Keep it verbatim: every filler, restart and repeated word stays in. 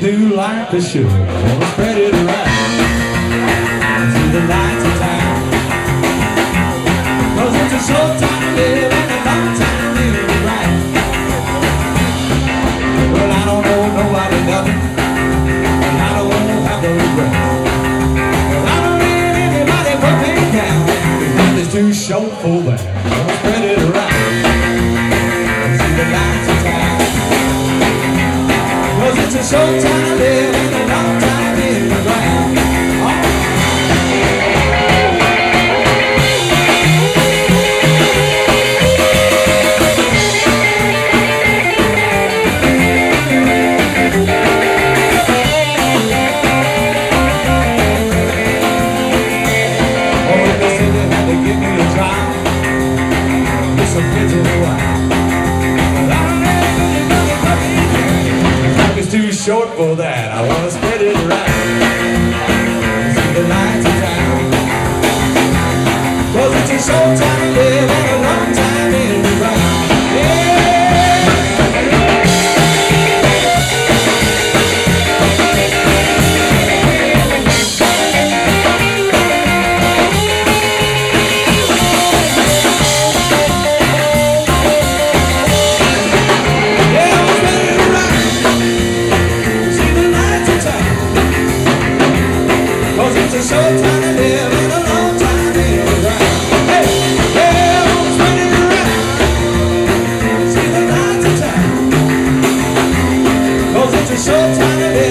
do like I should. Wanna spread it around, see the lights of town. Cause it's a short time to live and a long time to live right. Well, I don't owe nobody nothing, and I don't have no regrets. Well, I don't need anybody put me down. Life is too short for that. Wanna spread it around, see the lights of town. Cause it's a short time to live and a long time in the ground. Too short for that. I wanna spread it around, see the lights of town. Cause it's a short time to live and a long time in the ground. It's a short time to live and a long time in the ground. Hey, yeah, I wanna spread it around, see the lights of town. Cause it's a short time to live